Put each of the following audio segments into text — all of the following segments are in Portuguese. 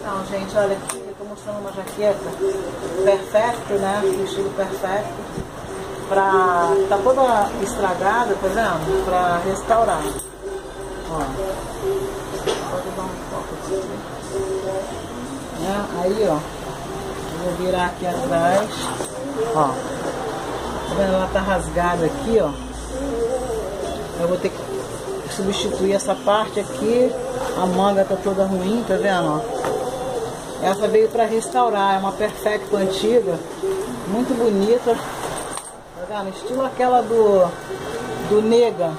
Então, gente, olha aqui, eu tô mostrando uma jaqueta Perfecto, né? Estilo Perfecto. Tá toda estragada, tá vendo? Pra restaurar. Ó. Pode dar um foco aqui. Né? Aí, ó. Eu vou virar aqui atrás. Ó. Tá vendo? Ela tá rasgada aqui, ó. Eu vou ter que substituir essa parte aqui. A manga tá toda ruim, tá vendo? Ó. Essa veio para restaurar, é uma Perfecto antiga, muito bonita, tá vendo? Estilo aquela do Nega,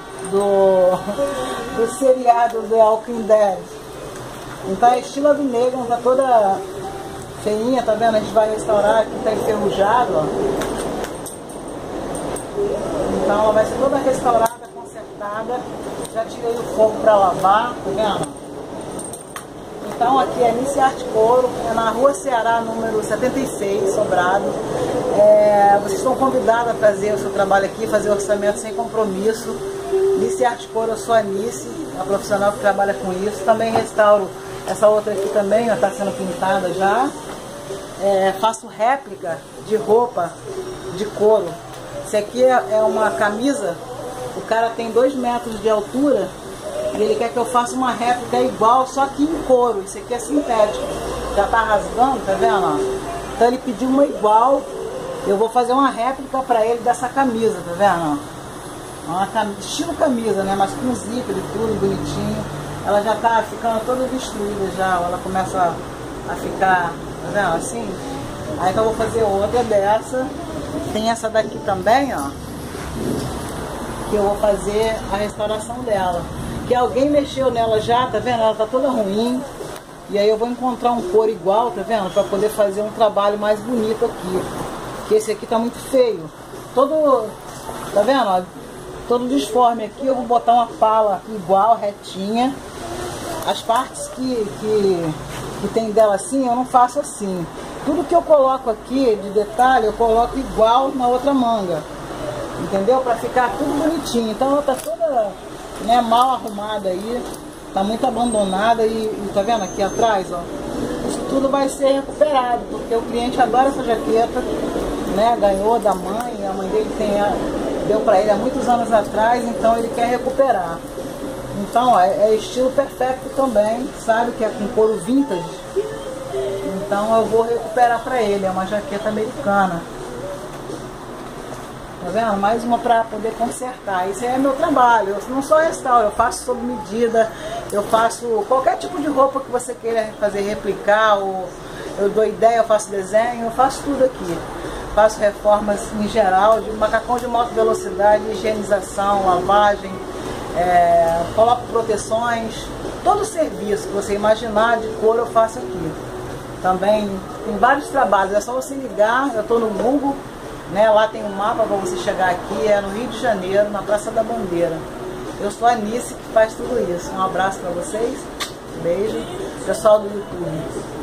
do seriado The Walking Dead. Então é estilo do Nega, tá toda feinha, tá vendo? A gente vai restaurar, aqui tá enferrujado, ó. Então ela vai ser toda restaurada, consertada. Já tirei o fogo para lavar, tá vendo? Então aqui é Nice Arte Couro, é na Rua Ceará, número 76, Sobrado. Vocês estão convidados a fazer o seu trabalho aqui, fazer orçamento sem compromisso. Nice Arte Couro, eu sou a Nice, a profissional que trabalha com isso. Também restauro essa outra aqui também, está sendo pintada já. Faço réplica de roupa de couro. Esse aqui é uma camisa, o cara tem 2 metros de altura. E ele quer que eu faça uma réplica igual, só que em couro. Isso aqui é sintético. Já tá rasgando, tá vendo? Ó? Então ele pediu uma igual. Eu vou fazer uma réplica pra ele dessa camisa, tá vendo? Estilo camisa, né? Mas com zíper e tudo, bonitinho. Ela já tá ficando toda destruída já. Ela começa a ficar, tá vendo? Assim. Aí então eu vou fazer outra dessa. Tem essa daqui também, ó. Que eu vou fazer a restauração dela. Que alguém mexeu nela já, tá vendo? Ela tá toda ruim. E aí eu vou encontrar um couro igual, tá vendo? Pra poder fazer um trabalho mais bonito aqui. Porque esse aqui tá muito feio. Todo, tá vendo? Todo disforme aqui, eu vou botar uma pala igual, retinha. As partes que tem dela assim, eu não faço assim. Tudo que eu coloco aqui de detalhe, eu coloco igual na outra manga. Entendeu? Pra ficar tudo bonitinho. Então ela tá toda... né, mal arrumada aí, tá muito abandonada e tá vendo aqui atrás, ó, isso tudo vai ser recuperado, porque o cliente adora essa jaqueta, né, ganhou da mãe, a mãe dele deu pra ele há muitos anos atrás, então ele quer recuperar. Então, ó, é estilo Perfecto também, sabe, que é com couro vintage, então eu vou recuperar pra ele, é uma jaqueta americana. Tá vendo? Mais uma para poder consertar. Isso é meu trabalho. Eu não só restauro, eu faço sob medida, eu faço qualquer tipo de roupa que você queira fazer, replicar, ou eu dou ideia, eu faço desenho, eu faço tudo aqui. Faço reformas em geral, de macacão de moto velocidade, higienização, lavagem, coloco proteções, todo o serviço que você imaginar de couro eu faço aqui. Também tem vários trabalhos, é só você ligar, eu estou no Google. Né, lá tem um mapa para você chegar aqui, é no Rio de Janeiro, na Praça da Bandeira. Eu sou a Nice que faz tudo isso. Um abraço para vocês, beijo, pessoal do YouTube.